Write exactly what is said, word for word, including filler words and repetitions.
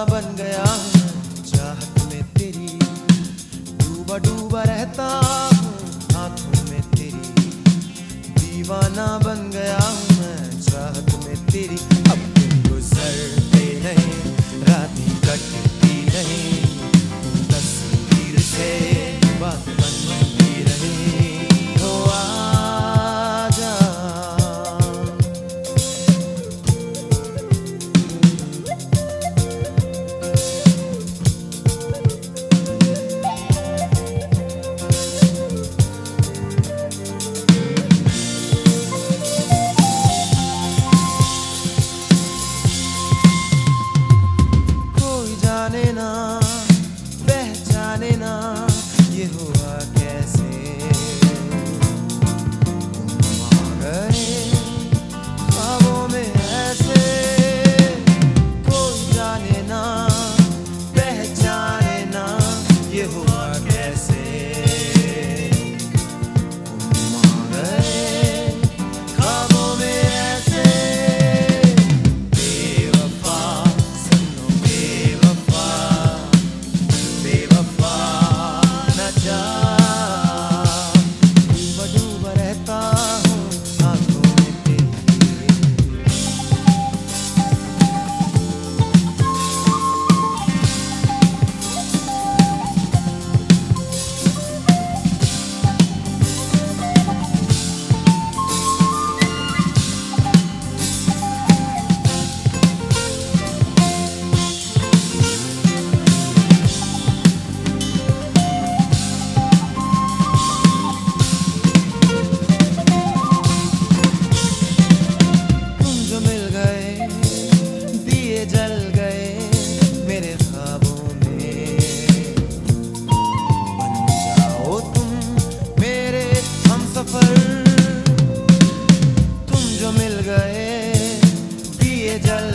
बन गया हूँ चाहत में तेरी, डूबा डूबा रहता हूँ आंखों में तेरी, दीवाना बन गया हूँ मैं चाहत में तेरी। अब दिन गुजरते नहीं, रातें कटती नहीं, तस्वीर से बात बनती रही। हो आजा ना पहचाने ना ये हुआ कैसे, तुम आ गए ख्वाबों में ऐसे, कोई जाने ना पहचाने ना ये हुआ कैसे, तुम आ गए ख्वाबों में ऐसे। बेवफा सन्नो बेवफा, डूबा डूबा रहता हूँ आंखों में तेरी। जल गए मेरे ख्वाबों में, बन जाओ तुम मेरे हमसफर, तुम जो मिल गए दिए जल